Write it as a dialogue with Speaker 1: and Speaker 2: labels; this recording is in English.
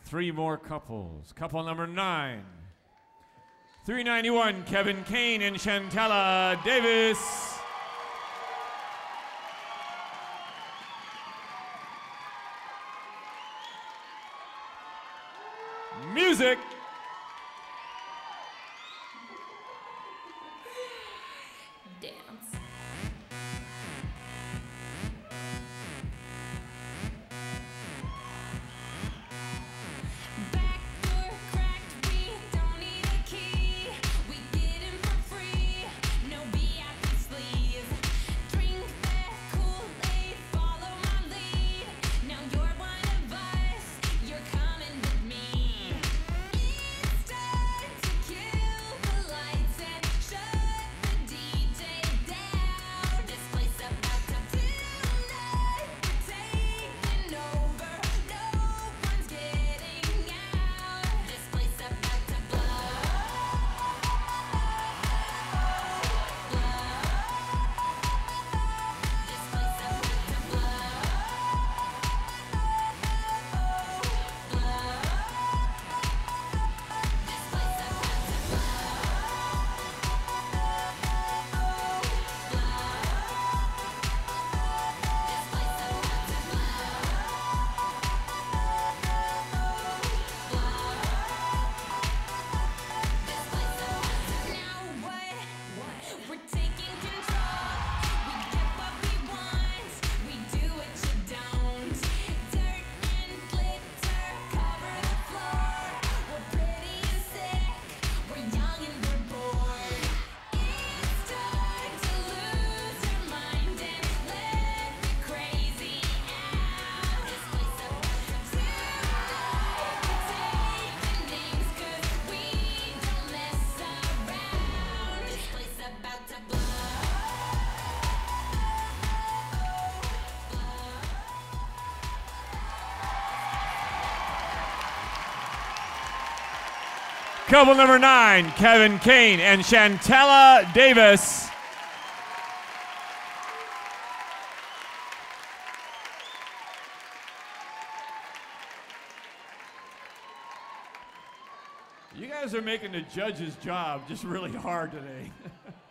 Speaker 1: Three more couples. Couple number 9. 391, Kevin Kane and Chantella Davis. Music.
Speaker 2: Dance. Back door cracked, we don't need a key. We get in for free, no VIP sleeve. Drink that Kool-Aid, follow my lead. Now you're one of us, you're coming with me. It's time to kill the lights and shut the DJ down. This place about to tonight, we're taking over. No one's getting out. This place about to blow. This place about to Now what? We're taking control. We get what we want. We do what you don't. Dirt and glitter cover the floor. We're pretty and sick. We're young and we're bored. It's time to lose your mind and let the crazy out. This place about to tonight. We're taking names 'cause we don't mess around. This place about to blow.
Speaker 1: Couple number 9, Kevin Kane and Chantella Davis. You guys are making the judge's job just really hard today.